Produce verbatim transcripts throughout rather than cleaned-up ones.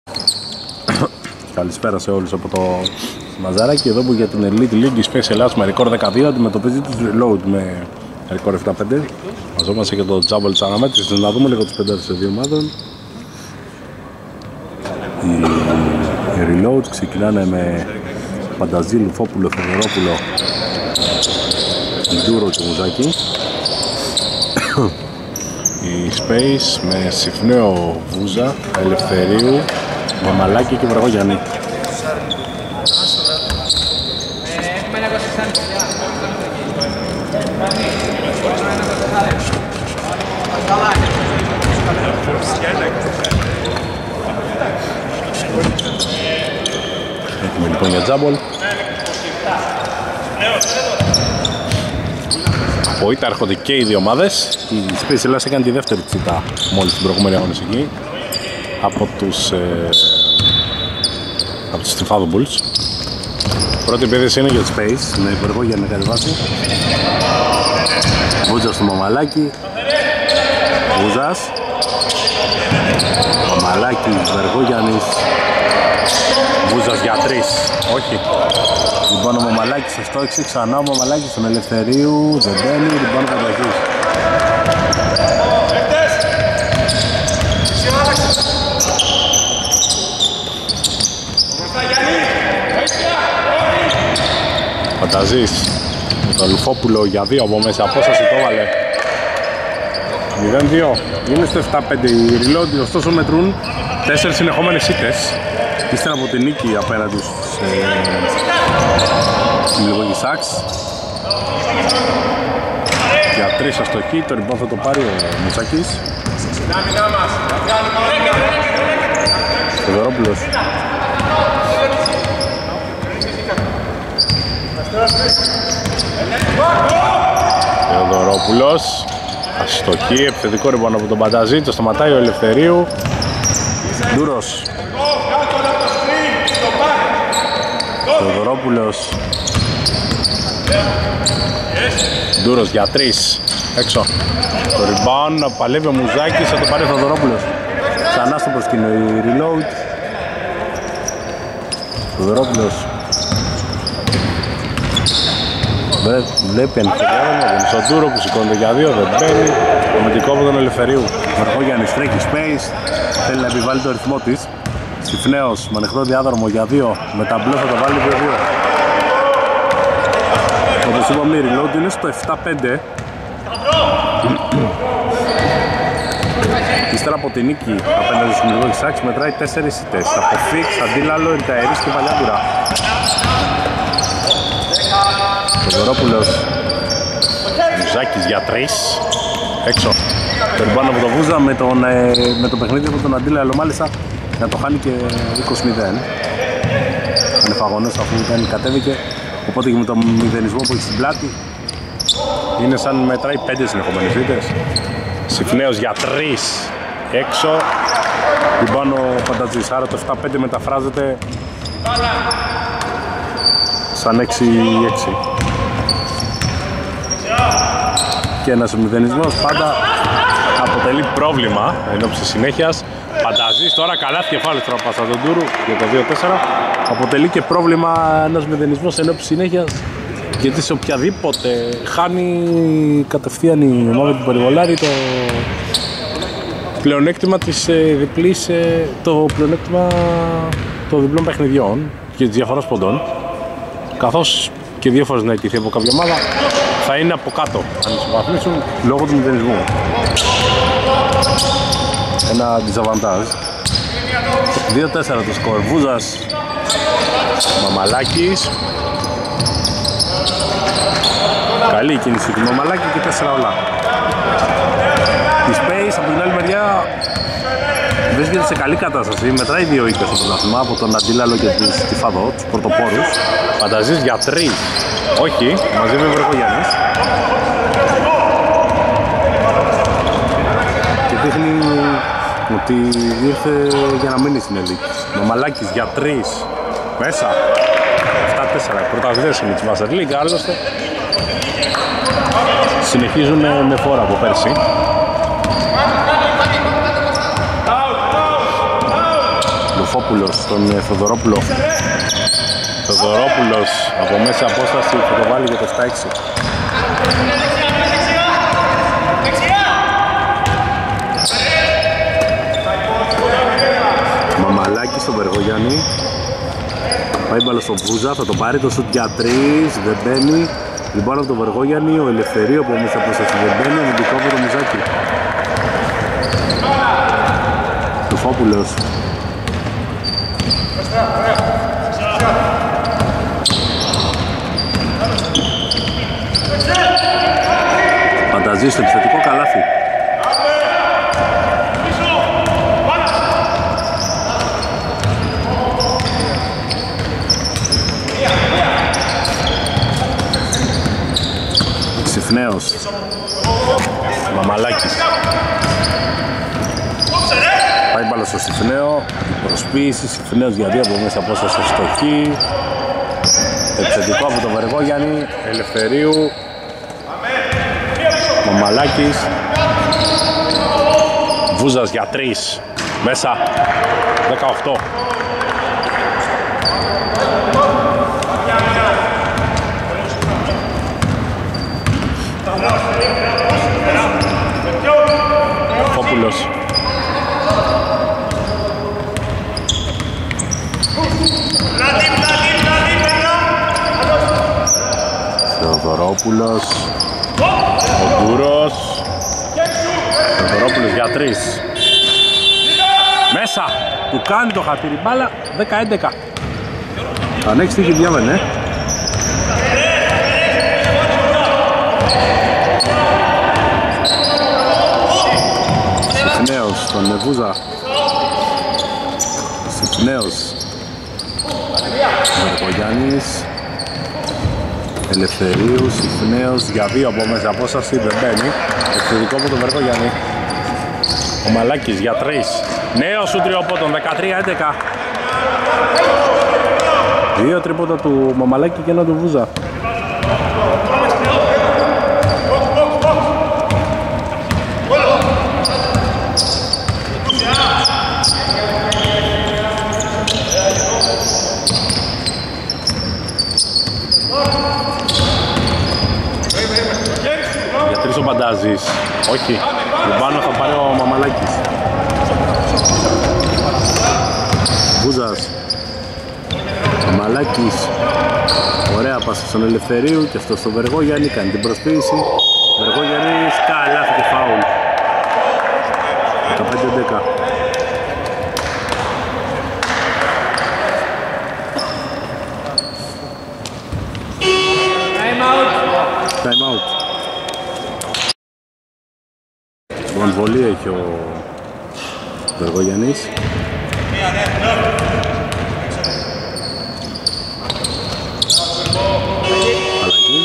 Καλησπέρα σε όλους από το Μαζαράκι, εδώ που για την Elite League η Space Ελλάς με ρεκόρ δεκαδύο αντιμετωπίζει τους Reload με ρεκόρ επτά πέντε. Μαζόμαστε και το Τζάμπολ της αναμέτρησης, να δούμε λίγο τις πεντάδες των δύο ομάδων. Οι Reload ξεκινάνε με Πανταζή, Λουφόπουλο, Θεοδωρόπουλο, Ντούρο και Μουζάκη. Η Space με Συφνέο, Βούζα, Ελευθερίου, Μαμαλάκη και Βραγόγιαννη. Έτοιμοι λοιπόν για τζάμπολ. Από ήττα έρχονται και οι δύο ομάδες. Η Space Ελλάς έκανε τη δεύτερη τσίτα μόλις την προηγούμενη αγωνιστική από τους ε, από τους Τυφάδο Bulls. Πρώτη επίθεση είναι για τη Space με Βεργόγιαννη να κατεβάσει. Βούζας στο Μαμαλάκι. Βούζας. Μαμαλάκης, Βεργόγιαννης. Βούζας για τρεις. Όχι. Λοιπόν ο Μαμαλάκης στο έξι, ξανά ο Μαμαλάκης στον Ελευθερίου. Δεν μπαίνει, λοιπόν Πανταζής. Πανταζής με τον Λουφόπουλο για δύο από μέσα απόσταση, το έβαλε. μηδέν δύο. Είναι στο επτά πέντε οι Reload, ωστόσο μετρούν τέσσερις συνεχόμενες ήττες ύστερα από την νίκη απέναντι στους Μιλγόγι Σάξ. Για τρεις αστοχή, το rebound θα το πάρει ο Μουτσάκης. Θεοδωρόπουλος. Θεοδωρόπουλος. Αστοχή, επιθετικό rebound από τον Πανταζή, το σταματάει ο Ελευθερίου. Ντούρος. Θεοδωρόπουλος. Ντούρος για τρεις. Έξω. Το rebound, παλεύει ο Μουζάκης, θα το πάρει ο Θεοδωρόπουλος. Ξανά στο προσκήνιο η Reload. Θεοδωρόπουλος. Βλέπει ενθουσιάζομαι, δεν στον Ντούρο που σηκώνεται για δύο, δεν μπαίνει. Κομματικό από τον Ελευθερίου. Βεργόγιαννης τρέχει Space, θέλει να επιβάλλει το ρυθμό της. Συφνέος με ανοιχτό διάδρομο για δύο, με ταμπλό θα το βάλει δύο δύο. Όπως είπαμε η Reload είναι στο επτά πέντε. Ύστερα από την νίκη απέναντι στους Μιλγόγι Σάξ μετράει τέσσερις ήττες. Από Φίξ, Αντίλαλο, Ερταερής και Παλιάντουρα. Θεοδωρόπουλος. Μουζάκης για τρεις. Έξω. Το ριμπάνω από τον Βούζα με τον, ε, με το παιχνίδι από τον Αντίλαλο μάλιστα να το χάνει και είκοσι μηδέν. Είναι φαγωνός αφού δεν κατέβηκε. Οπότε και με τον μηδενισμό που έχει στην πλάτη είναι σαν μετράει πέντε συνεχόμενες ήττες. Συφνέος για τρεις. Έξω. Ριμπάνω ο Πανταζής. Άρα το επτά πέντε μεταφράζεται σαν έξι έξι. Και ένας μηδενισμός πάντα αποτελεί πρόβλημα εν ώψη συνέχειας. Πανταζής τώρα καλάθι κεφάλι τώρα πάσα τον Τούρου για το δύο τέσσερα. Αποτελεί και πρόβλημα ένας μηδενισμός εν ώψη συνέχειας, γιατί σε οποιαδήποτε χάνει κατευθείαν η ομάδα του Περιβολάρη το πλεονέκτημα της διπλής, το πλεονέκτημα των διπλών παιχνιδιών και της διαφοράς ποντών, καθώς και δύο φορές να νικηθεί από κάποια ομάδα θα είναι από κάτω αν ισοβαθμίσουν λόγω του μηδενισμού. Ένα διζαβαντάζ. δύο τέσσερα το σκορ. Βούζας, Μαμαλάκης. Καλή η κίνηση του Μαμαλάκη και τέσσερα όλα. Η Space από την άλλη μεριά βρίσκεται σε καλή κατάσταση. Μετράει δύο ήττες στο πρωτάθλημα από τον Αντίλαλο και τους Τυφάδο, τους πρωτοπόρους. Πανταζής για τρεις. Όχι, μαζί με Βεργογιάννης. Και δείχνει ότι ήρθε για να μείνει στην Elite. Μαμαλάκης για τρεις. Μέσα. επτά τέσσερα. Πρωταθλητές είναι της Master League, άλλωστε. Συνεχίζουν με φόρα από πέρσι. Λουφόπουλος στον Θοδωρόπουλο. Θοδωρόπουλος από μέσα απόσταση θα το βάλει για το επτά έξι. Μαμαλάκης στον Βεργογιάννη. Πάει μπάλα στον Βούζα, θα το πάρει το σουτ για τρεις, δεν μπαίνει. Λοιπόν από τον Βεργόγιαννη, ο Ελευθερίου από μέσα απόσταση δεν μπαίνει, αμυντικό από το Μουζάκι. Λουφόπουλος. Φανταζεί στο επιθετικό καλάθι. Ξυφνέος. Μαμαλάκης. Πάει μπάλα στο Συφνέο. Προσποίηση. Συφνέος για δύο από μέσα απόσταση στοχή. Επιθετικό από τον Βεργόγιαννη. Ελευθερίου. Μαμαλάκης. Βούζας για τρεις. Μέσα. δεκαοκτώ. Φόπουλος. Θεοδωρόπουλος. Ο Γκούρος. Θεοδωρόπουλος για τρεις. Μέσα. Του κάνει το χατήρι μπάλα. δέκα έντεκα. Αν έχεις τύχει διάβαινε. Συφνέος στον Νεβούζα. Συφνέος. Βεργογιάννης. Ελευθερίου, Συφνέος για δύο από μέσα απόσταση, δεν μπαίνει. Εξωτερικό από τον Βεργογιάννη. Ο Μαλάκης για τρεις. Νέο σου τριοπότων, δεκατρία έντεκα. Δύο τρίποτα του Μαμαλάκη και ένα του Βούζα. Ο Μπαντάζης, όχι, πάνω θα πάρει ο Μαμαλάκης. Βούζας. Μαμαλάκης. Ωραία πάσα στον Ελευθερίου και αυτό στο Βεργόγιαννη, κάνει την προσποίηση. Βεργόγιαννης, καλάθι και φάουλ. δεκαπέντε έντεκα. Time out. Time out. Τον βολή έχει ο Βεργογιάννης. Αλλαγή.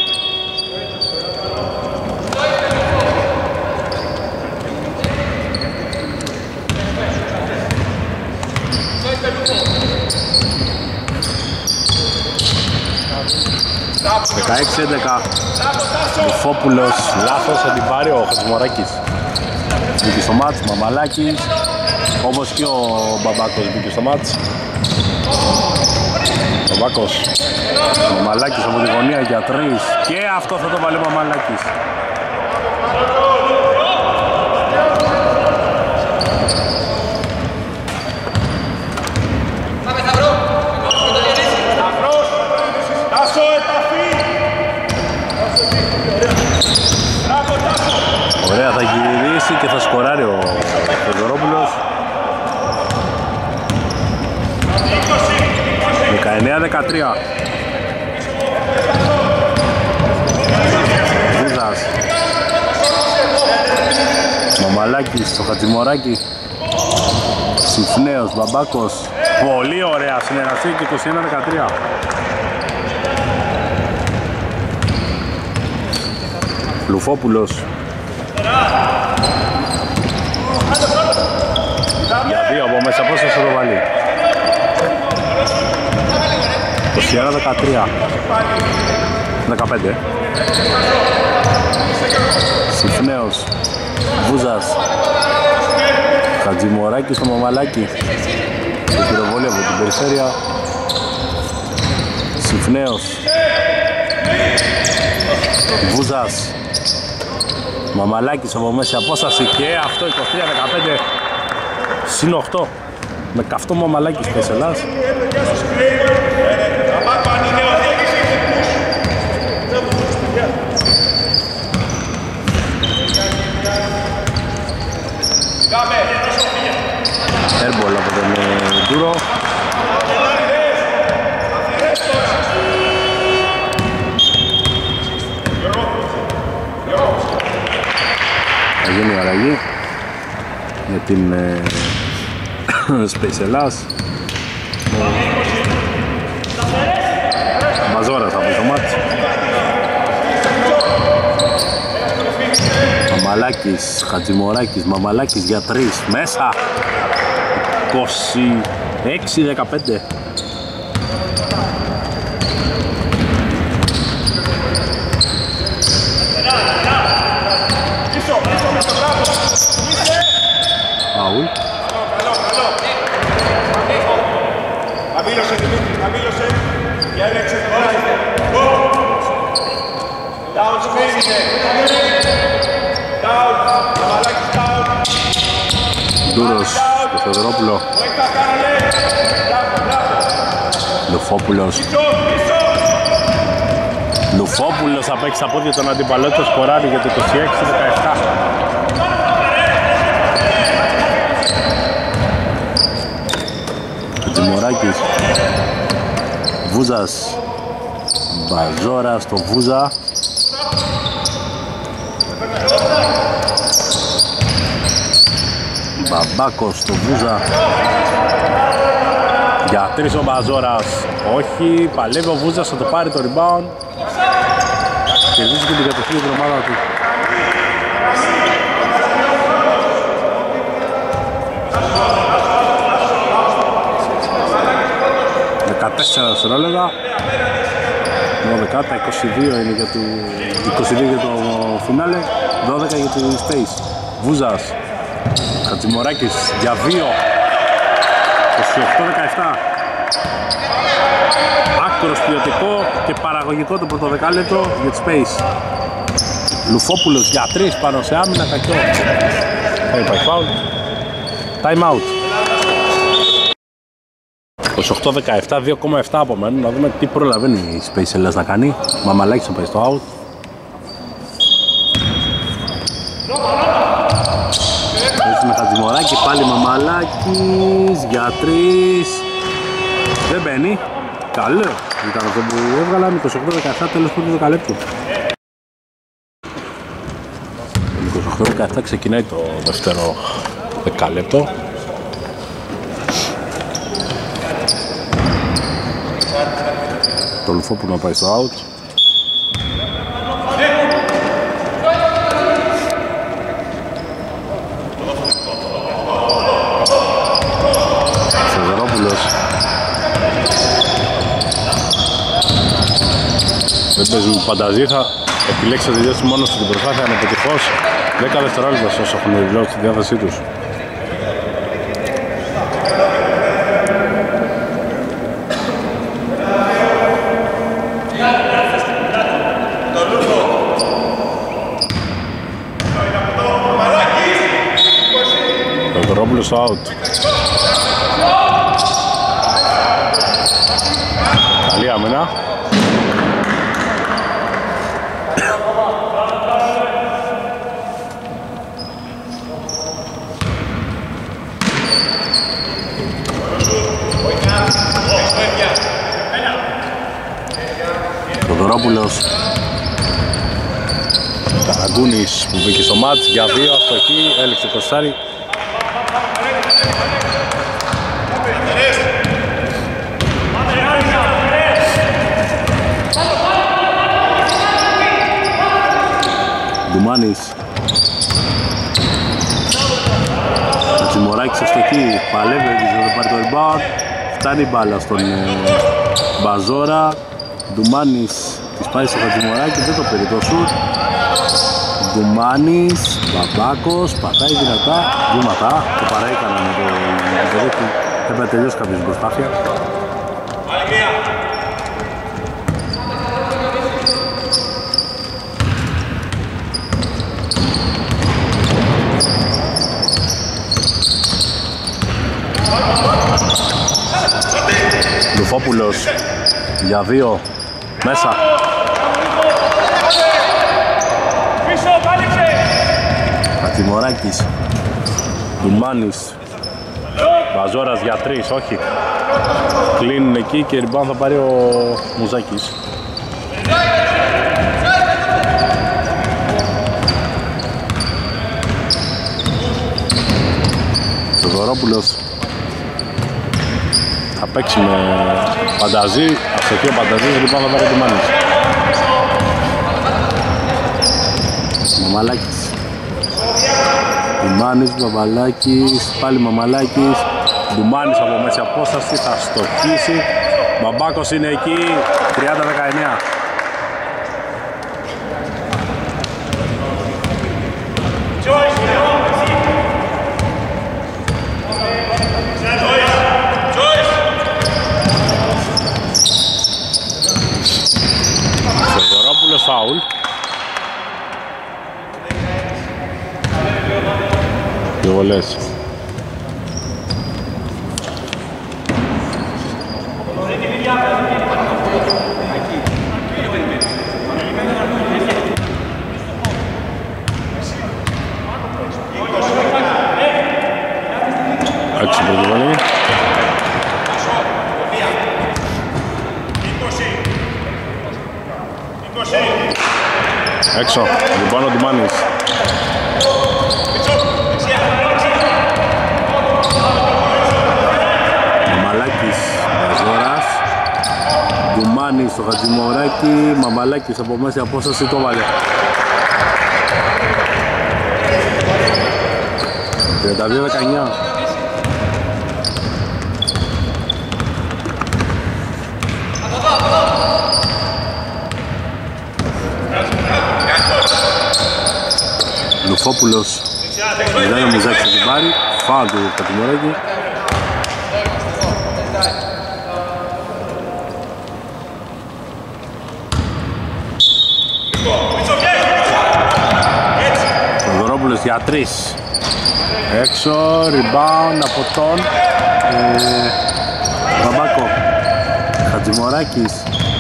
δεκαέξι έντεκα. Λουφόπουλος, λάθος, θα την πάρει ο Χατζημοράκης. Μπήκε στο μάτς, Μαμαλάκης, όπως και ο Μπαμπάκος μπήκε στο μάτς. Μπαμπάκος, Μαμαλάκης από τη γωνία για τρεις και αυτό θα το βάλει ο Μαμαλάκης. Ωραία, θα γυρίσει και θα σκοράρει ο Θεοδωρόπουλος. δεκαεννέα δεκατρία. Βούζας. Μαμαλάκης στο Χατζημοράκη. Συφνέος, Μπαμπάκος. Πολύ ωραία συνεργασία και είκοσι ένα δεκατρία. Λουφόπουλος. Για δύο από μέσα, πώς θα το βάλει. είκοσι ένα δεκατρία. δεκαπέντε. Συφνέος. Βούζας. Χατζημοράκη στο Μαμαλάκι. το πυροβόλιο από την περιφέρεια. Συμφνέος, Βούζας, Μαμαλάκης από μέση απόσταση και αυτό είκοσι τρία δεκαπέντε συν οκτώ με καυτό Μαμαλάκης της Ελλάς. Airball από τον Ντούρο. Θα γίνει η αλλαγή για την ε, Space Ελλάς. Μαζόρας από το μάτς. Μαμαλάκης, Χατζημοράκης, Μαμαλάκης για τρεις, μέσα. είκοσι έξι δεκαπέντε. Φάουλ. Χαμήλωσε Δημήτρη, χαμήλωσε. Για έλεξε το βάζει. Down space είναι. Down. Μαμαλάκης down. Ντούρος και Θεοδωρόπουλο. Λουφόπουλος. Λουφόπουλος θα παίξει τα πόδια τον αντιπαλό του σκοράρει για το είκοσι έξι δεκαεπτά. Τζιμοράκης. Βούζας. Μπαζόρα στο Βούζα. Μπαμπάκος στο Βούζα. Για τρεις ο Μπαζόρας. Όχι, παλεύει ο Βούζας, θα το πάρει το rebound. Κερδίζει και την κατοχή για την ομάδα του. δεκατέσσερα δευτερόλεπτα. δώδεκα, τα είκοσι δύο είναι για το, είκοσι δύο για το φινάλε, δώδεκα για το Space. Βούζας. Χατζημοράκης για δύο. είκοσι οκτώ δεκαεπτά. Άκρος ποιοτικό και παραγωγικό το πρώτο δεκάλεπτο για τη Space. Λουφόπουλος για τρεις πάνω σε άμυνα, κακό. Δεν υπάρχει φάουλ. Time out. είκοσι οκτώ δεκαεπτά, δύο κόμμα επτά απομένουν. Να δούμε τι προλαβαίνει η Space Ελλάς να κάνει. Μαμαλάκης θα πάει στο out. Έτσι με Χατζημοράκη, πάλι Μαμαλάκης για τρεις. Δεν μπαίνει. Καλό ήταν αυτό που έβγαλαν. είκοσι οκτώ δεκαεπτά, τέλος πρώτου δεκαλέπτου. είκοσι οκτώ δεκαεπτά ξεκινάει το δεύτερο δεκαλέπτο. Το Λουφόπουλο να πάει στο out. Σιδερόπουλος. Δεν παίζει με φανταζή, θα επιλέξει να τελειώσει μόνο στην προσπάθεια να πετυχώς. δέκα δευτερόλεπτα όσο έχουν δηλώσει στη διάθεσή τους. Στο out. Καλή άμυνα. Θοδωρόπουλος. Καραγκούνης που μπήκε στο μάτς για δύο, αστοχή, έλεξε κοστάρι. Ντουμάνης. Χατζημοράκης αστοχή, παλεύει, δεν θα πάρει το rebound. Φτάνει η μπάλα στον ε, Μπαζόρα. Ντουμάνης της πάει στο Χατζημοράκη, δεν το πήρε το σουτ. Ντουμάνης, Μπαμπάκος, πατάει δυνατά, βήματα, το παραέκανα με το δεδόκι. Έπρεπε να τελειώσει κάποιος προσπάθεια. Λουφόπουλος για δύο μέσα. Χατζημοράκης, Ντουμάνης, Βαζόρας για τρεις, όχι. Κλείνουν εκεί και ριμπάν θα πάρει ο Μουζάκης. Θοδωρόπουλος θα παίξει με Πανταζή, αστοχή ο Πανταζής, λοιπόν θα πάρει ο Ντουμάνης. Μαμαλάκης, Ντουμάνης, Μαμαλάκης, πάλι Μαμαλάκης, Ντουμάνης από μέση απόσταση, θα στοχίσει. Μπαμπάκος είναι εκεί, τριάντα δεκαεννιά. Σεβορόπουλος φάουλ. Δύο βολές. Έξι πρώτη βολή. Έξω, λοιπόν ο Ντουμάνης. Μαμαλάκης, Βαζόρας, Ντουμάνης στο Χατζημοράκι, Μαμαλάκης από μέση απόσταση το βάλε. τριάντα δύο δεκαεννιά. Λουφόπουλος, μιλάει ο Μουζάκης θα την πάρει, φάουλ του Χατζημοράκι. Θοδωρόπουλος για τρεις. Έξω, rebound από τον ε, Μπαμπάκο. Χατζημοράκης.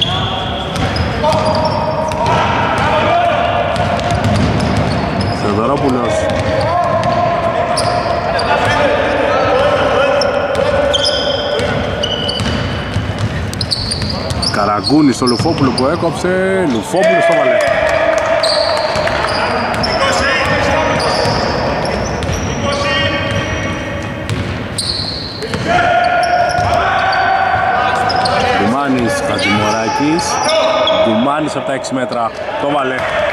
Θοδωρόπουλος. Καραγκούνης στο Λουφόπουλο που έκοψε. Λουφόπουλος το βάλε. Ντουμάνης, Χατζημοράκης. Ντουμάνης από τα έξι μέτρα. Το βάλε.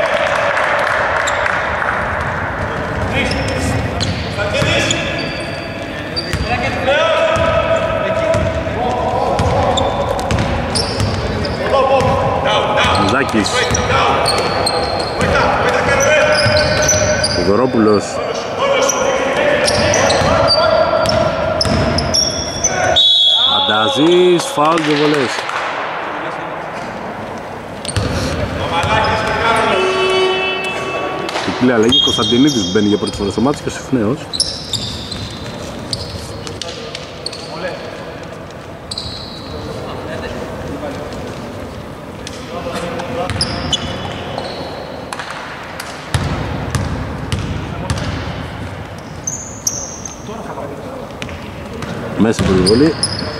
Μουζάκης. Θοδωρόπουλος. Ανταζής, φάουλ και βολές. Τυπλή αλλαγή, Κωνσταντινίδης μπαίνει για πρώτη φορά στο μάτι και ο Συφνέος. Μέσα από τη βολή.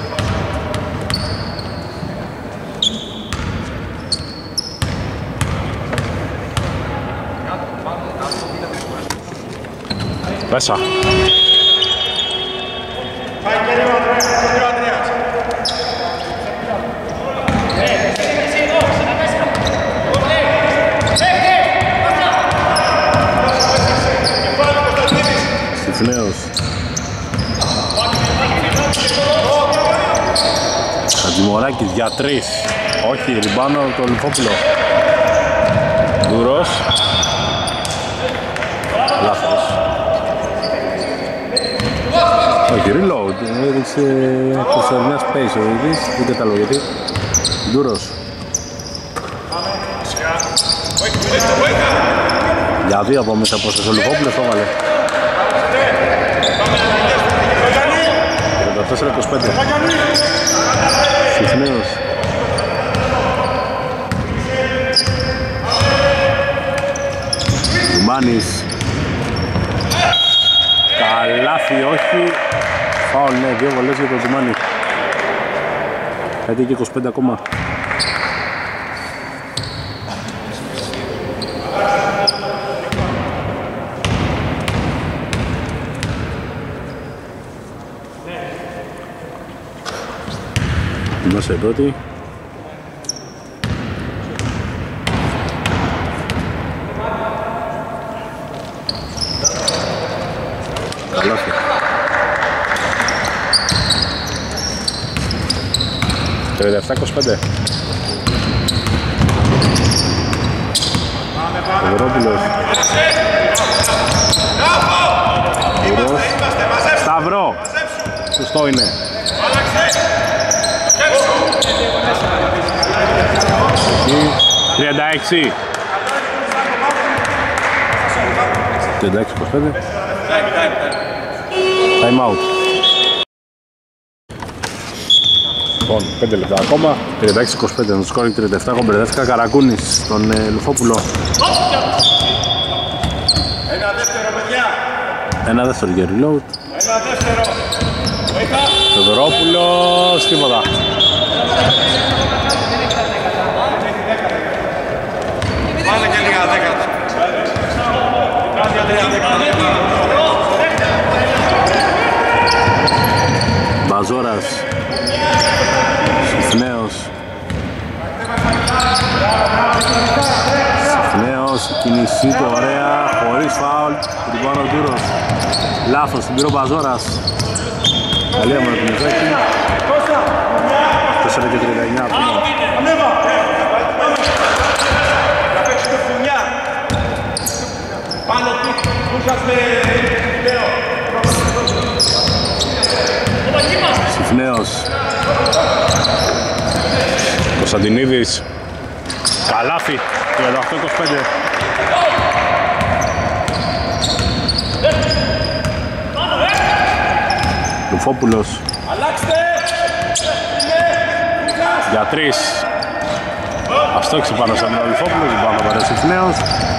Μέσα. Συφνέος. Χατζημοράκης για τρεις. Όχι, ριμπάνω το Λουφόπουλο. Δουρός. Λάθος. Όχι, reload, έδειξε προσωρινά space ο ίδιος, δεν κατάλαβα γιατί. Ντούρος. Για δύο από μέσα από ο Λουφόπουλος το έβαλε. τριάντα τέσσερα είκοσι πέντε. Συχνέως. Μάνης. Καλάθι, όχι. Φάουλ, ναι, δύο βολές για τον Ζουμάνη. Κάτι και είκοσι πέντε ακόμα. Είμαστε πρώτοι. Καλάθι. τριάντα επτά είκοσι πέντε. Σταυρόπουλος. Σταυρό. Σωστό είναι. τριάντα έξι. τριάντα έξι είκοσι πέντε. Time out. Λοιπόν, πέντε λεπτά ακόμα. τριάντα έξι είκοσι πέντε, το σκόρ τριάντα επτά, κομπερδεύτηκα. Καρακούνης στον ε, Λουφόπουλο. Ένα δεύτερο, παιδιά. Ένα δεύτερο για reload. Ένα δεύτερο. Θεοδωρόπουλος, τίποτα. Πάνε και λίγα δέκατα. Μπαζόρας. Συχνέος. Συχνέος, η κίνησή του ωραία, χωρίς φάουλ. Την πάνω ο Ντούρος. Λάθος, την πήρε ο Μπαζόρας. Καλή άμυνα του Μιζάκη. τέσσερα και τριάντα εννιά ακόμα. Να παίξει το φουνιά. Πάνω του, πούσας με Νέο. Συχνέος. Κωνσταντινίδης. Καλάθι, τριάντα οκτώ είκοσι πέντε. Λουφόπουλος. Αλλάξτε! Για τρεις. Αστόξει πάνω σαν ο Λουφόπουλος, δεν πάνω παρέσει Συχνέος.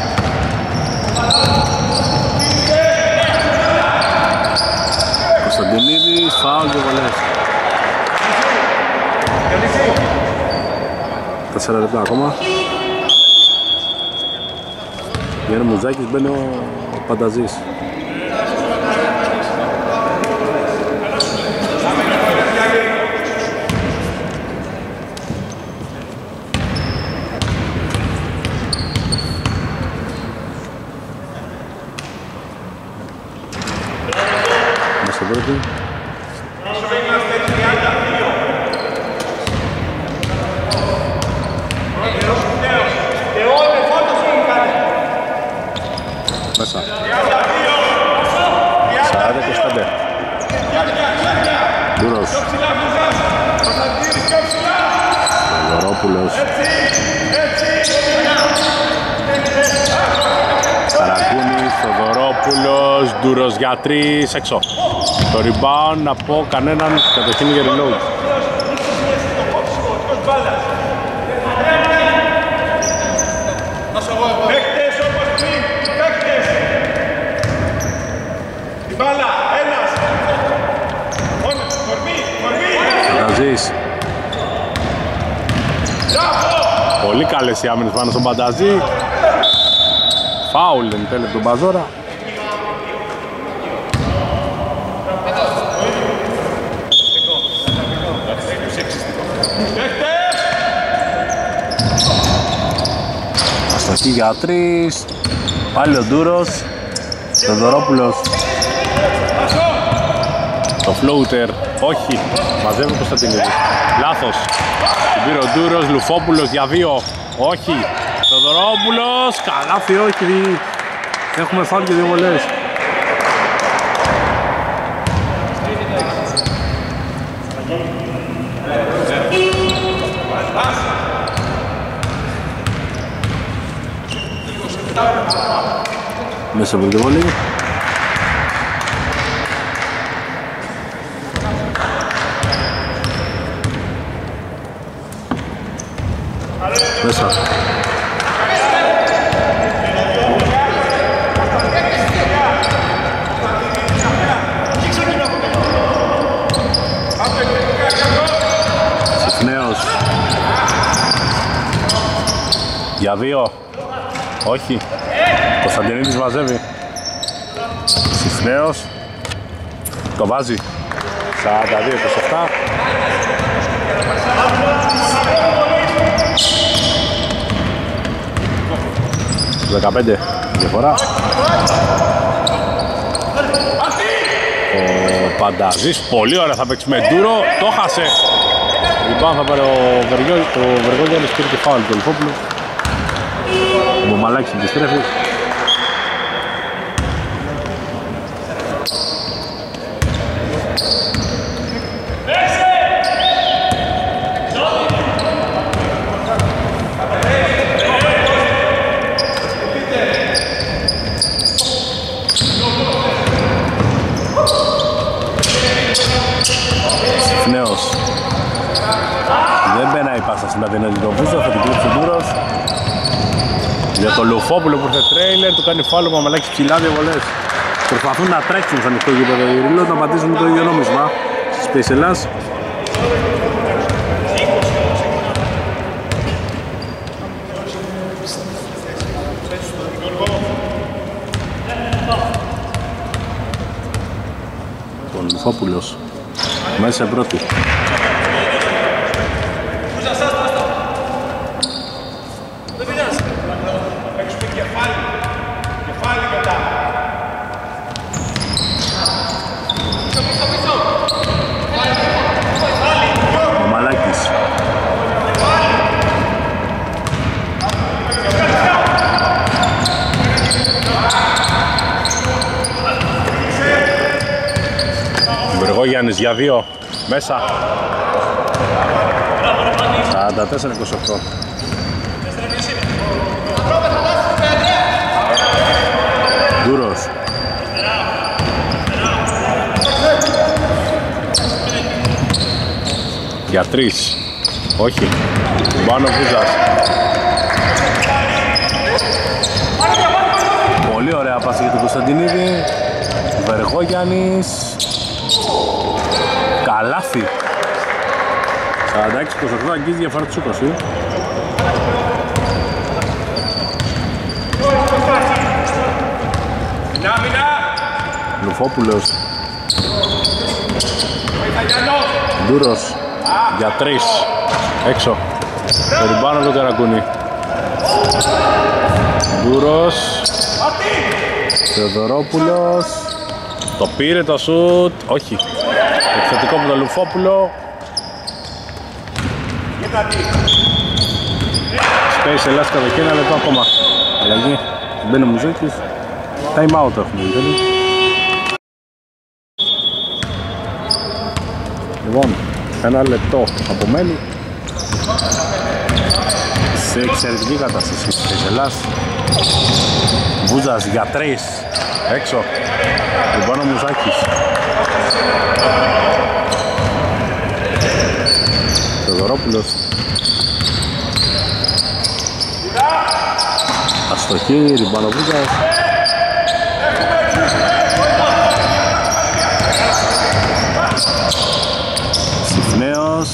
Κωνσταντινίδης, φάουλ και βολές. Τέσσερα λεπτά ακόμα. Γιάννη Μουζάκης, μπαίνει ο Πανταζής. Είμαστε πρώτοι. Μέσα. σαράντα είκοσι πέντε. Ντούρος. Θεοδωρόπουλος. Καρακούνης, Θεοδωρόπουλος, Ντούρος για τρεις, έξω. Το rebound από κανέναν, κατευθύνει για reload. Παίκτες όπως πριν, παίκτες. Η μπάλα, ένας. Μόνο, κορμί, κορμί. Πανταζής. Πολύ καλές οι άμυνες πάνω στον Πανταζή. Φάουλ εν τέλει τον Μπαζόρα. Αστοχή για τρεις. Πάλι ο Ντούρος. Θεοδωρόπουλος. Το floater. Όχι. Μαζεύει ο Κωνσταντινίδης. Λάθος. Την πήρε ο Ντούρος. Λουφόπουλος για δύο. Όχι. Θεοδωρόπουλος. Καλάθι, όχι. Έχουμε φάουλ και δύο βολές. Μέσα από την βολή. Μέσα. Συχνέος. Για δύο. Όχι. Κωνσταντινίδης μαζεύει. Συχνέος. Το βάζει. σαράντα δύο είκοσι επτά. δεκαπέντε διαφορά. Ο Πανταζής πολύ ωραία θα παίξει με ντούρο. Το χάσε. Λοιπόν θα πάρει ο Βεργόγιαννης, πήρε και φάουλ του Λιφόπουλου. Ο Μομαλάκης επιστρέφει. Νέος. Δεν μπαίνει η πάσα στην αδυνατή τον Βούζο, θα την κλείψει ο Ντούρος. Για το Λουφόπουλο που ήρθε τρέιλερ, του κάνει φάουλο με Μαλάκης ψηλά δύο βολές. Προσπαθούν να τρέξουν στο ανοιχτό γήπεδο οι Ρήλος, να πατήσουν το ίδιο νόμισμα στις Πεϊσελάς. Ο Λουφόπουλος μέσα πρώτη. Ο Μαλάκης. Βεργόγιαννης για δύο. Μέσα. σαράντα τέσσερα είκοσι οκτώ. Ντούρος. Για τρεις. Όχι. Πάνω Βούζας. Πολύ ωραία πάση για τον Κωνσταντινίδη. Βεργόγιαννης. Καλάθι. σαράντα έξι είκοσι οκτώ, αγγίζει διαφορά τους είκοσι. Λουφόπουλος. Ντούρος. Για τρεις. Έξω. Περιμπάνω τον Καραγκούνι. Ντούρος. Θεοδωρόπουλος. Το πήρε το σουτ. Όχι. Επιθετικό από τον Λουφόπουλο. Space Ελλάς κατοχή, ένα λεπτό ακόμα. Αλλαγή. Μπαίνει ο Μουζέκης. Time out έχουμε. Λοιπόν, ένα λεπτό απομένει. Σε εξαιρετική κατάσταση της Space Ελλάς. Βούζας για τρεις. Έξω. Λοιπόν ο Μουζάκης. Θεοδωρόπουλος. Αστοχή, ριμπάνω Βούζας. Συχνέος.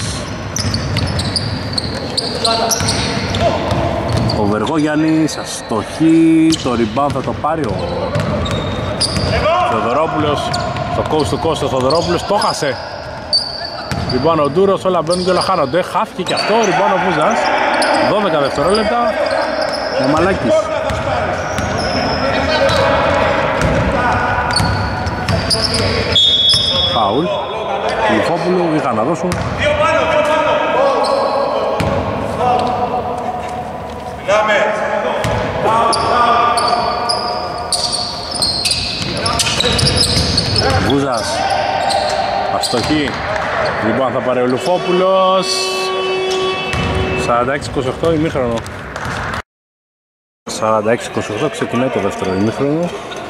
Ο Βεργόγιαννης, αστοχή, το rebound θα το πάρει ο Θεοδωρόπουλος. Στο coast to coast ο Θεοδωρόπουλος, το χάσε. Λοιπόν ο Ντούρος, όλα μπαίνουν και όλα χάνονται. Χάθηκε και αυτό, λοιπόν ο Βούζας. δώδεκα δευτερόλεπτα. Ο Μαλάκης. Φάουλ. Του Λουφόπουλου είχαν να δώσουν. Βούζας. Αστοχή. Λοιπόν, θα πάρει ο Λουφόπουλος. σαράντα έξι είκοσι οκτώ ημίχρονο. σαράντα έξι είκοσι οκτώ ξεκινάει το δεύτερο ημίχρονο.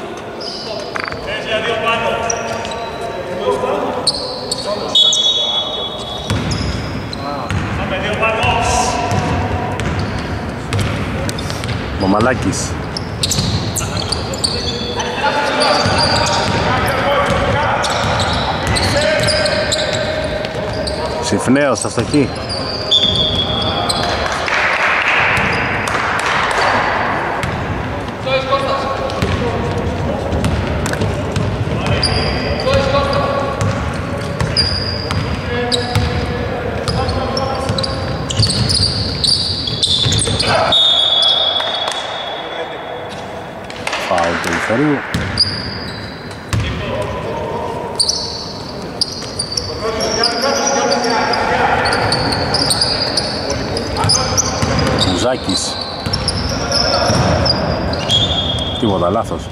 Μαμαλάκης. Συφνέος, αστοχή. Φάουλ περιφερείου. Μουζάκης. Τίποτα, λάθος.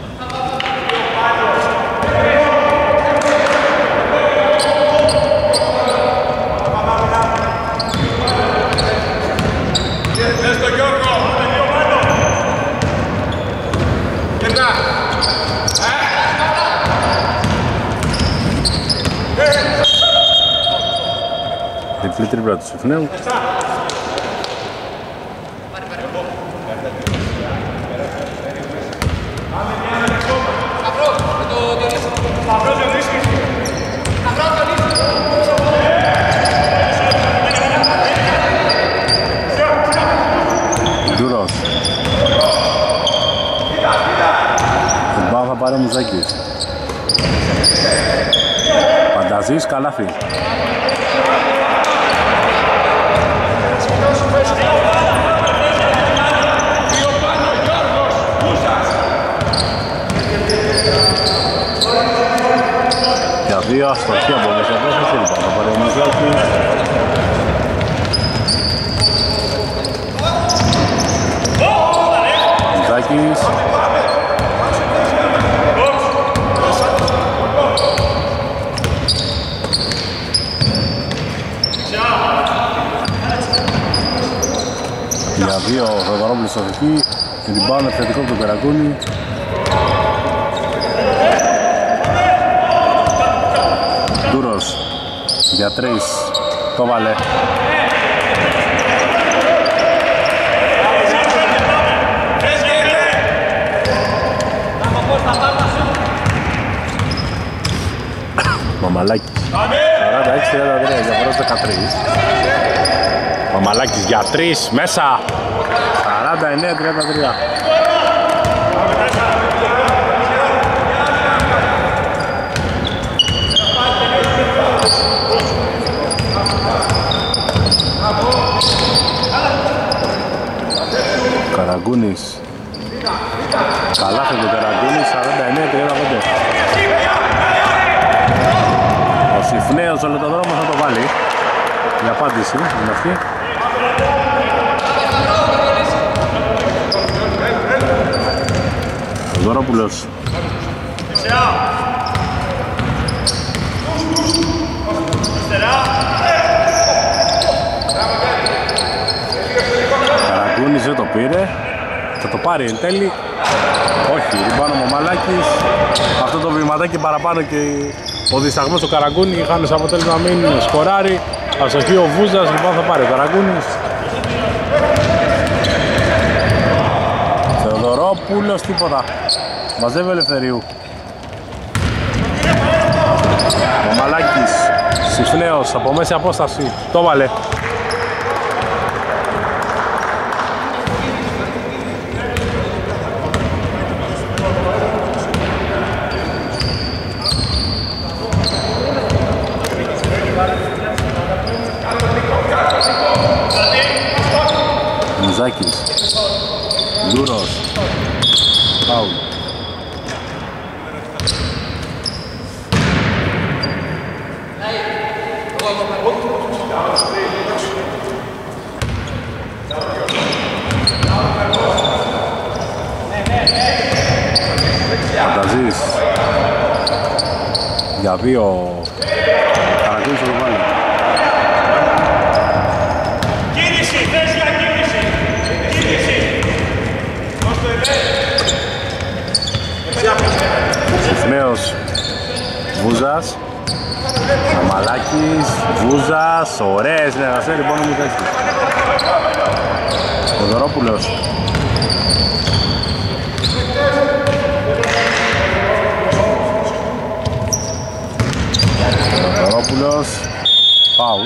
Διπλή τρίπλα του Συφνέου. Ντούρος. Την πάω θα πάρει ο Μουζάκης. Φανταζής, καλάθι. Για δύο αστοχή από μέσα από όσο θέλει πάνω. Θα πάρει ο Μουζάκης. Μουζάκης. Για δύο ο Θεοδωρόπουλος αστοχή. Και την πάνω επιθετικό από τον Καραγκούνη. Ντούρος για τρεις, το βάλε. Μαμαλάκης σαράντα έξι τριάντα τρία για πρώτος δεκατρία. Μαμαλάκης για τρεις, μέσα. Σαράντα εννέα τριάντα τρία. Καραγκούνης. Καλάθι του Καραγκούνης, σαράντα εννέα τριάντα πέντε. Ο Συφνέος ο Λετοδρόμος θα το βάλει. Η απάντηση είναι αυτή. Ο Δωρόπουλος. Καραγκούνης δεν το πήρε. Θα το πάρει εν τέλει. Όχι, ριμπάνω ο Μαμαλάκης. Αυτό το βηματάκι παραπάνω και ο δισταγμός του Καραγκούνη είχαν σαν αποτέλεσμα να μην σκοράρει. Αστοχή ο Βούζας, λοιπόν θα πάρει ο Καραγκούνης. Θεοδωρόπουλος, τίποτα. Μαζεύει ο Ελευθερίου. Μαμαλάκης, Συφνέος από μέση απόσταση. Το βάλε. Μουζάκης. Ντούρος. Φάουλ. Φανταζής. Για δύο Καραγκούνης το βάλει. Μαλάκης, Βούζας, ωραία συνεργασία λοιπόν ο Μιχάλης. Θοδωρόπουλος. Θοδωρόπουλος, φάουλ.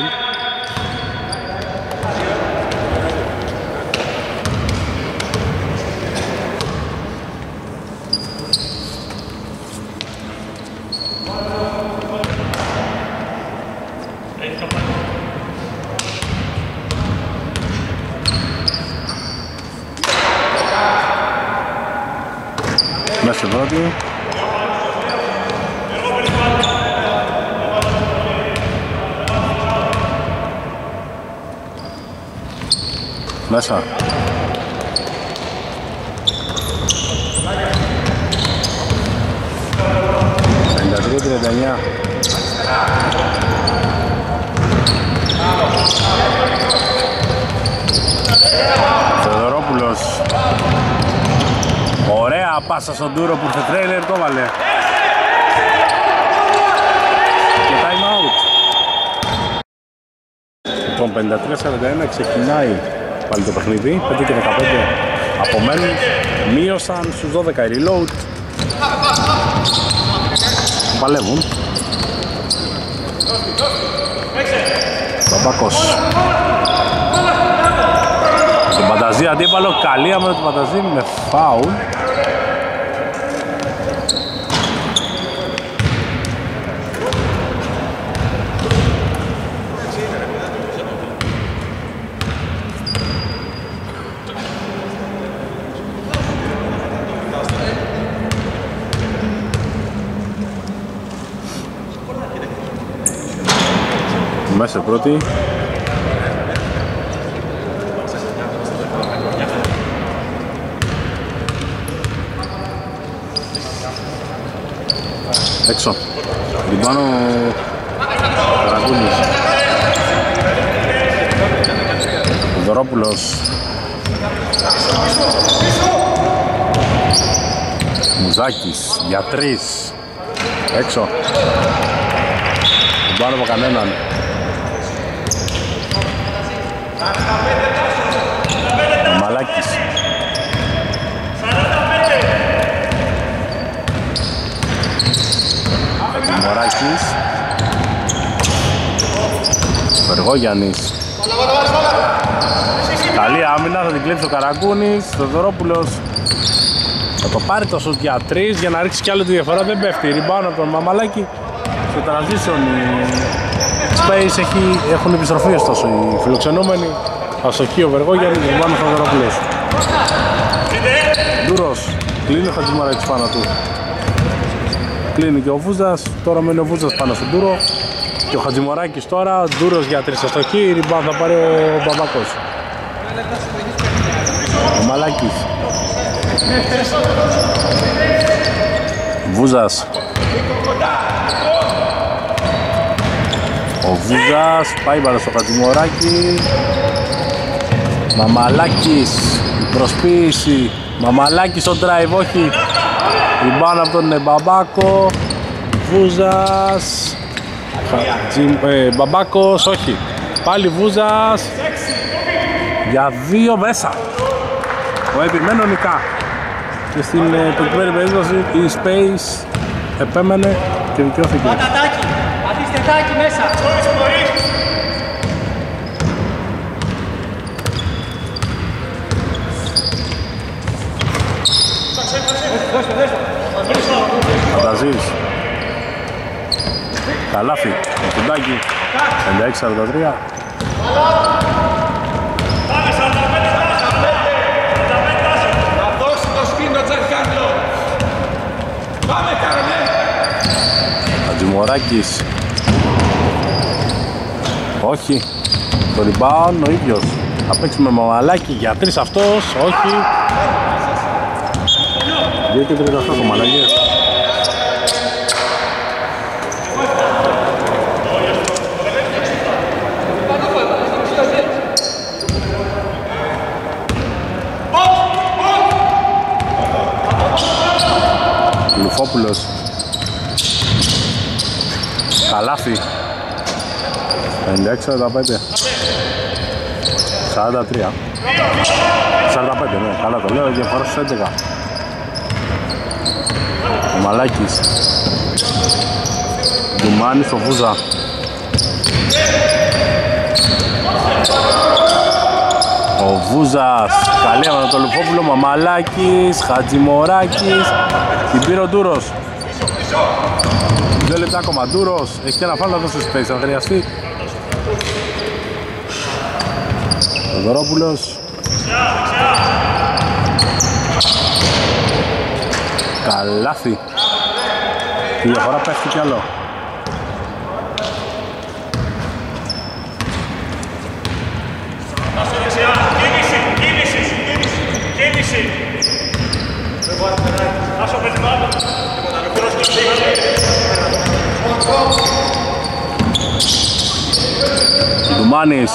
Μέσα πρώτη. Μέσα. πενήντα τρία τριάντα εννιά. Θεοδωρόπουλος. Ωραία πάσα στον Ντούρο που ήρθε τρέιλερ, το βάλε. Και time out. Λοιπόν, πενήντα τρία σαράντα ένα ξεκινάει πάλι το παιχνίδι. πέντε και δεκαπέντε απομένουν. Μείωσαν στους δώδεκα reload. Παλεύουν. Μπαμπάκος. Τον Πανταζή αντίπαλο, καλή άμυνα του Πανταζή με φάουλ. Μέσα πρώτη. Έξω. Την πάνω Καραγκούνης. Δωρόπουλος. Μουζάκης για τρεις. Έξω. Την πάνω από κανέναν. Μαλάκης. Μωράκης. Βεργόγιαννης. Καλή άμυνα, θα την κλέψει ο Καραγκούνης. Θοδωρόπουλος θα το πάρει το σουτ για τρεις για να ρίξει κι άλλο τη διαφορά, δεν πέφτει. Rebound από τον Μαμαλάκη. Στο transition η Space έχει, έχουν επιστροφή ωστόσο οι φιλοξενούμενοι. Αστοχή ο Βεργόγιαννης, rebound ο Θοδωρόπουλος. Ντούρος, κλείνει ο Χατζημαράκης πάνω του. Κλείνει και ο Βούζας, τώρα μένει ο Βούζας πάνω στον Ντούρο. Και ο Χατζημαράκης τώρα, ο Ντούρος για τρεις αστοχή, rebound θα πάρει ο Μπαμπάκος. Ο Μαλάκης. Βούζας. Ο Βούζας πάει μπάλα στο Χατζημαράκη. Μαμαλάκης, η προσποίηση. Μαμαλάκης στο drive, όχι. Rebound από τον Μπαμπάκο. Βούζας. Χατζη, ε, Μπαμπάκος, όχι. Πάλι Βούζας. Για δύο μέσα. Ο επιμένω νικά. Και στην προκειμένη περίπτωση η Space επέμενε και δικαιώθηκε. Πατατάκι, αντιστετάκι μέσα. Φανταζής. Καλάφι, το κουντάκι. πενήντα έξι σαράντα τρία. Να δώσει το σκήνο Τζαρκάντλο. Πάμε Καρολέ. Χατζημαράκης. Όχι. Το rebound ο ίδιος. Θα παίξει με Μαμαλάκη για τρεις αυτός. Όχι. δύο και τριάντα οκτώ το Μαλάκη. Λουφόπουλος. Καλάφι. πενήντα έξι σαράντα πέντε. σαράντα τρία. σαράντα πέντε, ναι, καλά το λέω, διαφορά στους έντεκα. Ο Μαλάκης. Ντουμάνης στο Βούζα. Ο Βούζας, καλή άμυνα το Λουφόπουλο, Μαμαλάκης, Χατζημοράκης, την πήρε ο Ντούρος. Δύο λεπτά ακόμα, Ντούρος, έχει και ένα φάουλ να δώσει space, θα χρειαστεί. Ο Δωρόπουλος. Καλάθι. Τη διαφορά πέφτει κι άλλο. Ντουμάνης.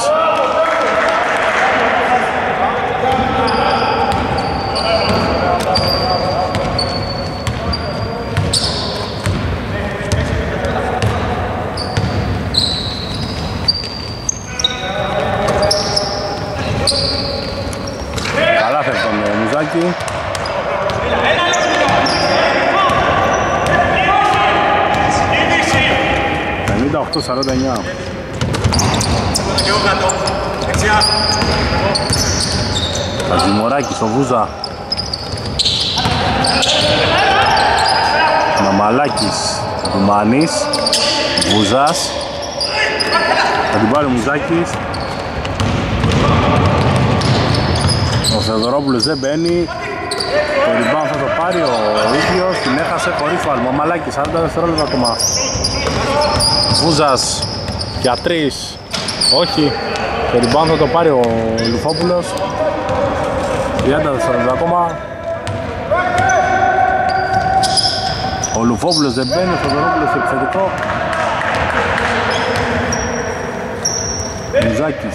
Καλά φεύγει τον Μουζάκη. πενήντα οκτώ σαράντα εννιά. Χατζημοράκης στο Βούζα. Μαμαλάκης, Ντουμάνης, Βούζας. Θα την πάρει ο Μουζάκης. Ο Θεοδωρόπουλος δεν μπαίνει. Το rebound θα το πάρει ο ίδιος. Την έχασε χωρίς φάουλ. Μαμαλάκης, σαράντα δευτερόλεπτα ακόμα. Βούζας για τρεις. Όχι. Το rebound θα το πάρει ο Λουφόπουλος. τριάντα δευτερόλεπτα ακόμα. Ο Λουφόπουλος δεν μπαίνει, ο Θεοδωρόπουλος επιθετικό. Μουζάκης.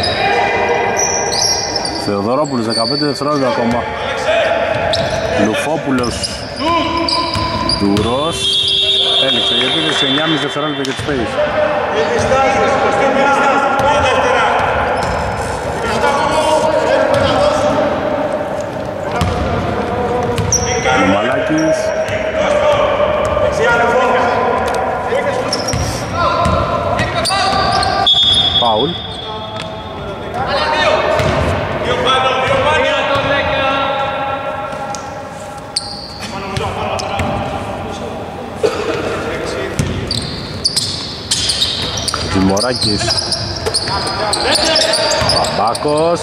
Θεοδωρόπουλος δεκαπέντε δευτερόλεπτα ακόμα. Λουφόπουλος. Ντουρός. Έλεξε γιατί είναι σε εννιά κόμμα πέντε δευτερόλεπτα για τη space. Ο Μαλάκης. Φάουλ. Τζιμοράκης. Παπάκος.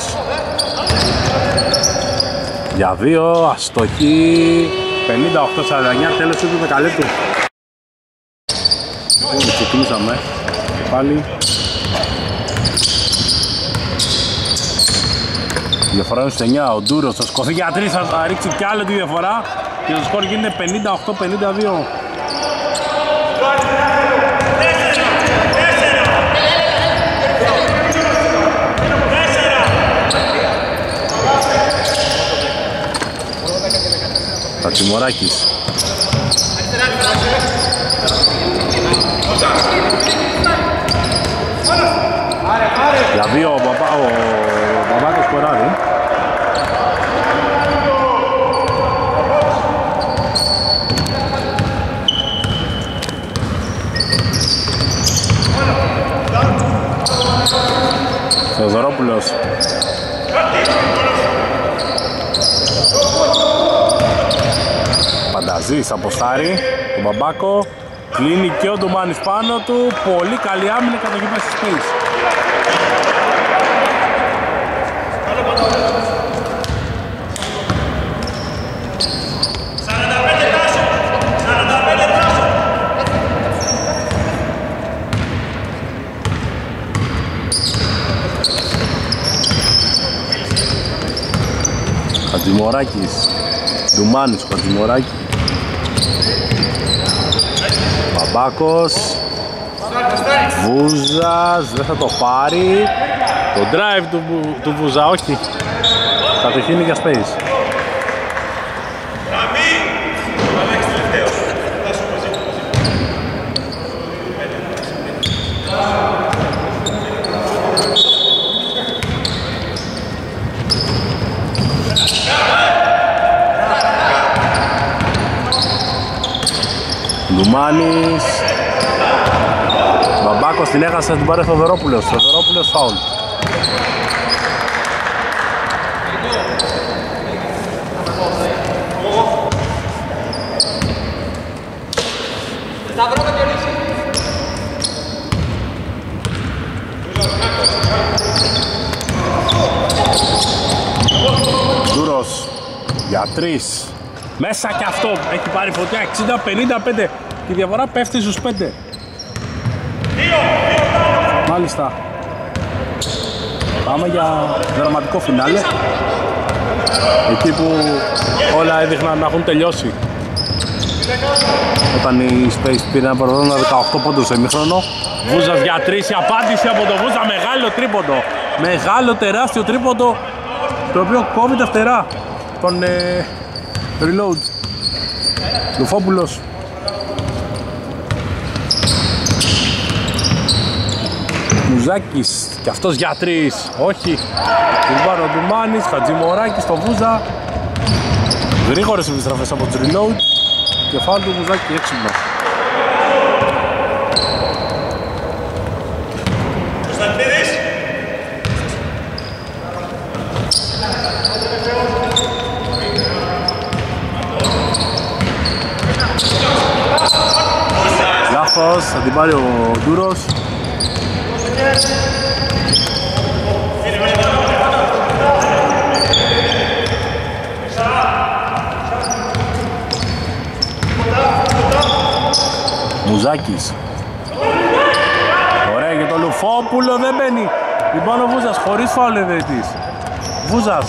Για δύο, αστοχή. πενήντα οκτώ σαράντα εννιά, τέλος του δεκαλέπτου. Λοιπόν, ξεκινήσαμε και πάλι. Η διαφορά είναι στους εννιά, ο Ντούρος θα σκοθεί για τρεις, θα ρίξει κι άλλο τη διαφορά και το σκορ γίνεται πενήντα οκτώ πενήντα δύο. Χατζημοράκης. Για δύο ο Μπαμπάκος κοράρει. Θεοδωρόπουλος. Πανταζής αποστάρει τον Μπαμπάκο. Κλείνει και ο Ντουμάνης πάνω του. Πολύ καλή άμυνα κατά εκεί μέσα στη space. Χατζημοράκης. Ντουμάνης, Χατζημοράκη. Μπαμπάκος. Βούζας, δεν θα το πάρει. Το drive του, του Βούζα, όχι. Κατοχή είναι για space. Μάνης. Μπαμπάκος την έχασε, την πάρει Θοδωρόπουλος. Θοδωρόπουλος φάουλ. Ντούρος για τρεις. Μέσα και αυτό έχει πάρει φωτιά. Εξήντα πενήντα πέντε. Η διαφορά πέφτει στους πέντε. Μάλιστα. Πάμε για δραματικό φινάλε. Εκεί που όλα έδειχναν να έχουν τελειώσει. Όταν οι Space πήραν προδόνα δεκαοκτώ πόντους σε ημίχρονο. Βούζας για τρεις, η απάντηση από τον Βούζα, μεγάλο τρίποντο. Μεγάλο τεράστιο τρίποντο, το οποίο κόβει τα φτερά τον ε, reload. Λουφόπουλος. Μουζάκης και αυτός για τρεις, όχι. Κουρμπάνο Ντουμάνης, Χατζημοράκης στο Βούζα. Γρήγορες επιστραφές από τους reload. Και φάουλ του Μουζάκη έξυπνο. Λάθος, θα την πάρει ο Ντούρος. Μουζάκης. Ωραία για το Λουφόπουλο, δεν μπαίνει. Λοιπόν ο Βούζας χωρίς φάουλ ευαιτής. Βούζας.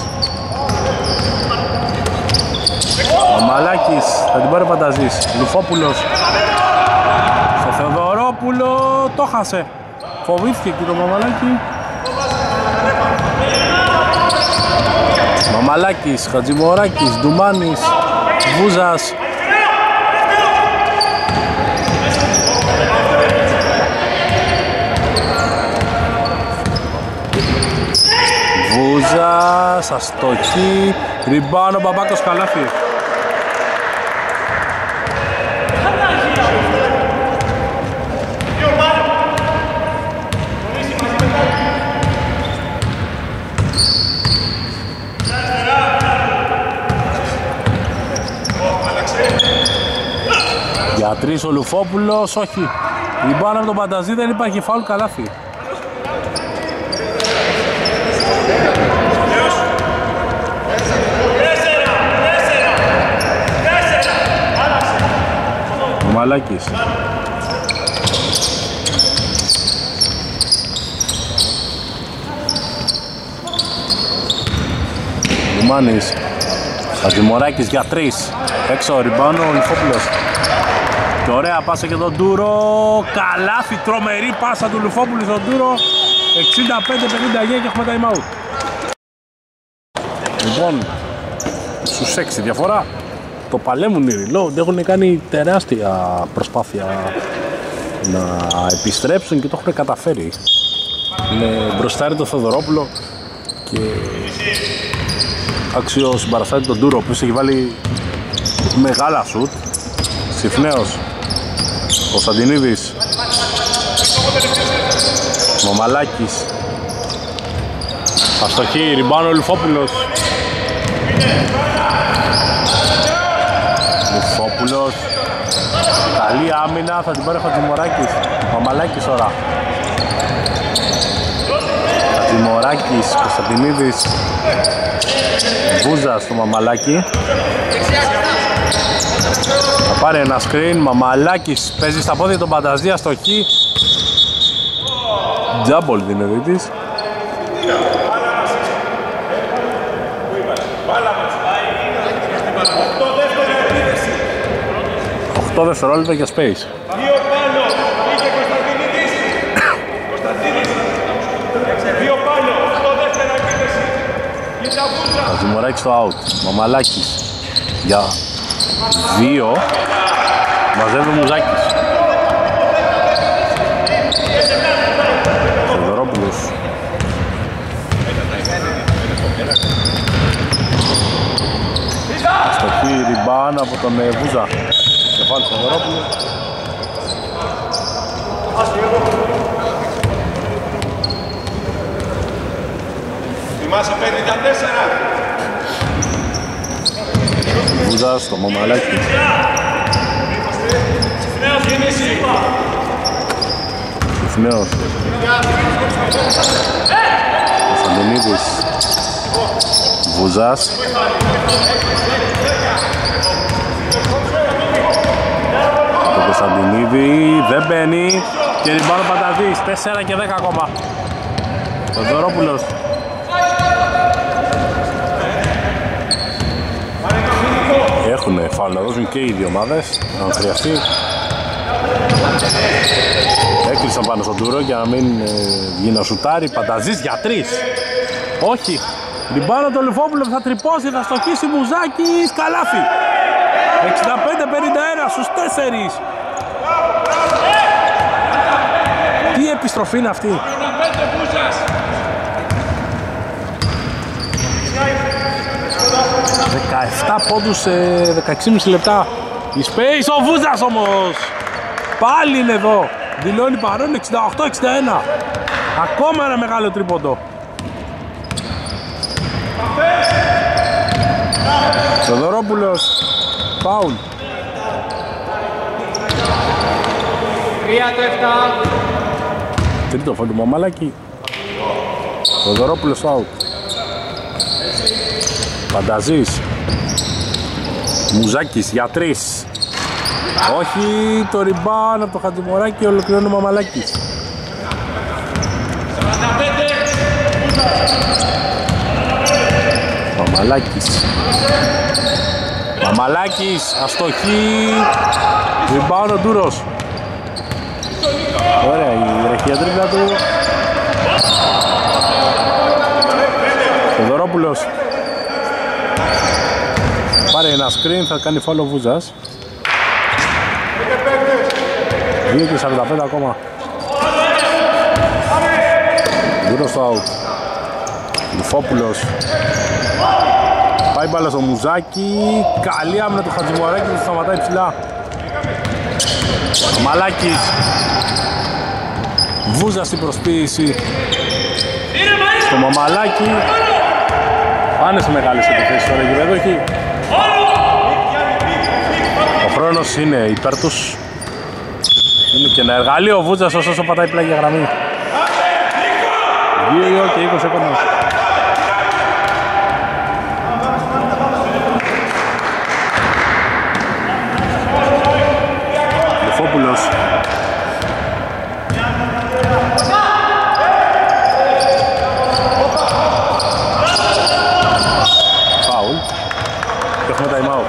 Ο Μαλάκης, θα την πάρει ο Πανταζής. Λουφόπουλος. Στο Θεοδωρόπουλο, το χάσε. Φοβήθηκε και το Μαμαλάκη. Μαμαλάκης, Χατζημοράκης, Ντουμάνης, Βούζας. Βούζας, αστοχή, ριμπάνο, Μπαμπάκος, καλάθι. Για τρεις ο Λουφόπουλος, όχι. Ριμπάνο από τον Πανταζή, δεν υπάρχει φάουλ, καλάθι. Ο Μαλάκης. Λουμάνης. Χατζημοράκης για τρεις. Έξω, ριμπάνο, ο Λουφόπουλος. Και ωραία πάσα και τον Ντούρο. Καλάθι, τρομερή πάσα του Λουφόπουλου στον Ντούρο. εξήντα πέντε πενήντα και έχουμε time out. Λοιπόν, στους έξι διαφορά. Το παλέμουν οι reload, έχουν κάνει τεράστια προσπάθεια να επιστρέψουν και το έχουν καταφέρει. Είναι μπροστάρι το Θοδωρόπουλο και άξιο συμπαραστάτη τον Ντούρο, ο οποίος έχει βάλει μεγάλα σουτ. Συφνέος, Κωνσταντινίδης, Μαμαλάκης, αστοχή, ριμπάνο Λουφόπουλος. Λουφόπουλος, καλή άμυνα, θα την πάρει ο Χατζημοράκης. Μαμαλάκης τώρα. Χατζημοράκης, Κωνσταντινίδης, Βούζα στο Μαμαλάκη. Θα πάρει ένα screen, Μαμαλάκης παίζει στα πόδια τον Πανταζία στο χ. Τζάμπολ δίνει ο δίτης. οκτώ δευτερόλεπτα για space. Δύο πάνω, είχε Κωνσταντινίδης. Κωνσταντινίδης. Δύο πάνω, οκτώ δεύτερα επίθεση. Κοίτα Βούζα. Χατζημοράκης στο out. Μαμαλάκης για δύο. Μαζεύει ο Μουζάκης. Θεοδωρόπουλος. Αστοχή ριμπάν από τον Βούζα. Και πάλι Θεοδωρόπουλο. Θυμάσαι πενήντα τέσσερα. Βούζας στο Μαμαλάκι. Εθνέος. Κωνσταντινίδης. Βούζας. Το Κωνσταντινίδη δεν μπαίνει και ριμπάρο Πανταζής. τέσσερα και δέκα ακόμα. Ο Δωρόπουλος. Έχουνε φάουλ να δώσουν και οι δύο ομάδες, αν χρειαστεί. Έκλεισαν πάνω στον Τούρο για να μην ε, βγει να σουτάρει. Πανταζής για τρεις. Όχι. Ριμπάνο το Λιφόπουλο θα τρυπώσει, θα στοχίσει Μουζάκης. Καλάθι. εξήντα πέντε πενήντα ένα στους τέσσερις. Τι επιστροφή είναι αυτή. δεκαεπτά πόντους σε δεκαέξι και μισό λεπτά. Η Space, ο Βούζας όμως. Πάλι είναι εδώ. Δηλώνει παρόν εξήντα οκτώ εξήντα ένα. Ακόμα ένα μεγάλο τρίποντο. Θεοδωρόπουλος. Φάουλ. τρία το επτά. Τρίτο φάουλ του Μαμαλάκη. Θεοδωρόπουλος φάουλ. Πανταζής. Μουζάκης για τρεις. Όχι, το ριμπάν από το Χατζημοράκι ολοκληρώνει ο Μαμαλάκης. Μαμαλάκης. Μαμαλάκης, αστοχή. Ριμπάν ο Ντούρος. Ωραία, η ρεχεία τρίπλα του. Θεοδωρόπουλος. Πάρε ένα screen, θα κάνει follow Βούζας. δύο και σαράντα πέντε ακόμα. Γύρω στο out. Λουφόπουλος. Πάει μπάλα στο Μουζάκι. Καλή άμυνα του Χατζημοράκη που σταματάει ψηλά. Μαλάκης. Βούζας στην προσποίηση. Στο Μαμαλάκι. Πάνε σε μεγάλες επιθέσεις τώρα γυρεύω εκεί. Ο χρόνος είναι υπέρ τους. Είναι και ένα εργαλείο ο Βούτζας όσο πατάει πλάγια γραμμή. δύο και είκοσι ακόμα. Λεφόπουλος. Φάουλ. Και έχουμε time out.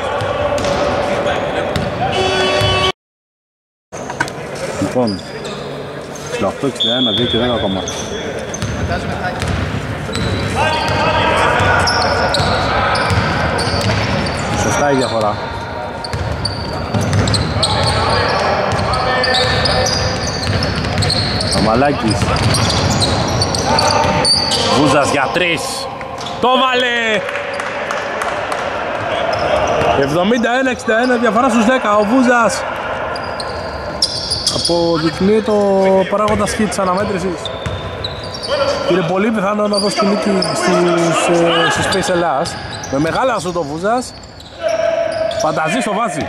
Λοιπόν, εξήντα οκτώ εξήντα ένα, δύο και δέκα ακόμα. Σωστά η διαφορά. Μαμαλάκης. Βούζας για τρεις. Το βάλε! εβδομήντα ένα εξήντα ένα, διαφορά στους δέκα. Ο Βούζας αποδεικνύει το παράγοντα χ της αναμέτρησης. Και είναι πολύ πιθανό να δώσει νίκη στους, ε, στους Space Ελλάς. Με μεγάλα σου το Βούζας. Φανταζή στο βάζει.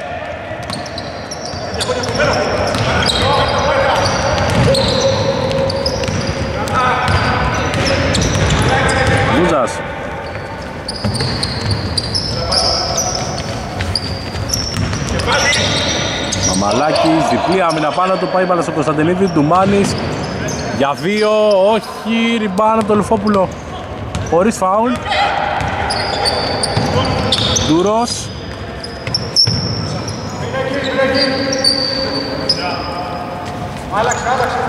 Βούζας. Μαμαλάκης, διπλή άμυνα πάνω του, πάει μπάλα στο Κωνσταντινίδη, Ντουμάνης για δύο, όχι, ριμπάν από το Λουφόπουλο χωρίς φάουλ. Ντούρος. Άλλαξε, άλλαξε.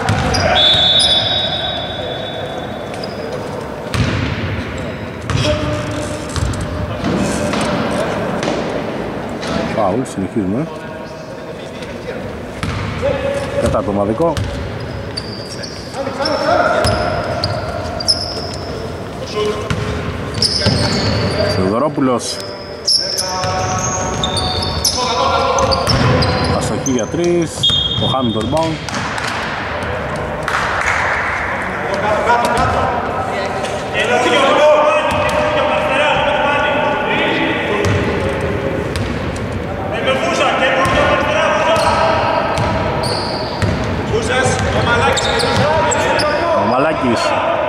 Φάουλ, συνεχίζουμε. Κατά το ομαδικό. Θεοδωρόπουλος. Αστοχή για τρεις. Το χάνει το rebound.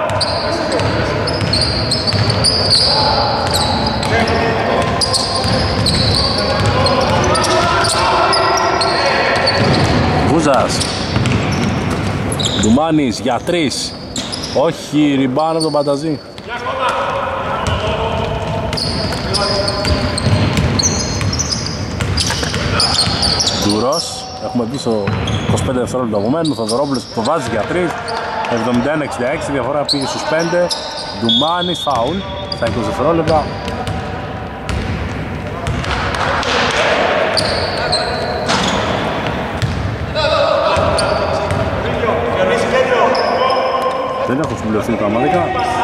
Βούζας. Ντουμάνης για τρεις. Όχι, ριμπάν από τον Πανταζή. Ντούρος. Έχουμε πει στο είκοσι πέντε δευτερόλεπτα απομένου. Θοδωρόπουλος το βάζει για τρεις. εβδομήντα ένα εξήντα έξι, διαφορά πήγε στους πέντε. Ντουμάνης, φάουλ στα είκοσι δευτερόλεπτα. Δεν έχω συμπληρωθεί πραγματικά.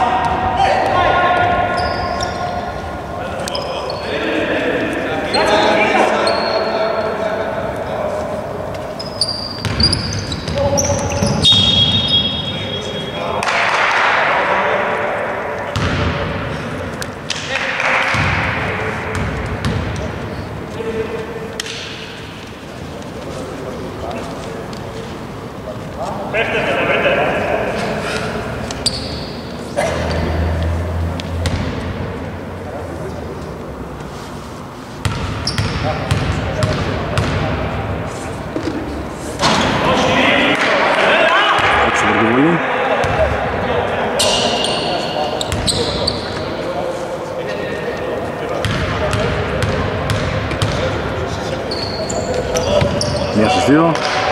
Μία στις δύο.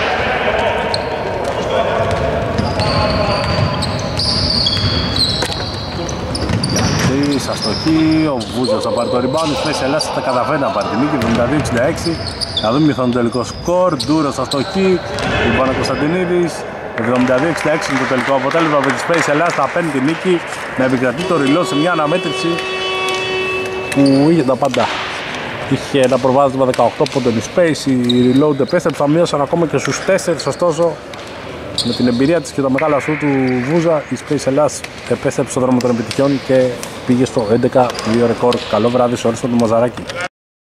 Τρεις αστοχή, ο Βούζος θα πάρει το rebound, η Space Ελλάς θα καταφέρει να πάρει την νίκη, εβδομήντα δύο εξήντα έξι. Να δούμε το τελικό σκορ, Ντούρος αστοχή, λοιπόν ο Κωνσταντινίδης, εβδομήντα δύο εξήντα έξι είναι το τελικό αποτέλεσμα, με τη Space Ελλάς θα παίρνει την νίκη, να επικρατεί το Reload σε μια αναμέτρηση που είχε τα πάντα. Είχε ένα προβάδισμα δεκαοκτώ πόντων η Space, η Reload επέστρεψε, μείωσαν ακόμα και στους τέσσερις, ωστόσο με την εμπειρία της και το μεγάλο σου του Βούζα, η Space Ελλάς επέστρεψε στο δρόμο των επιτυχιών και πήγε στο έντεκα δύο ρεκόρ. Καλό βράδυ σε όλους, τον Μαζαράκη.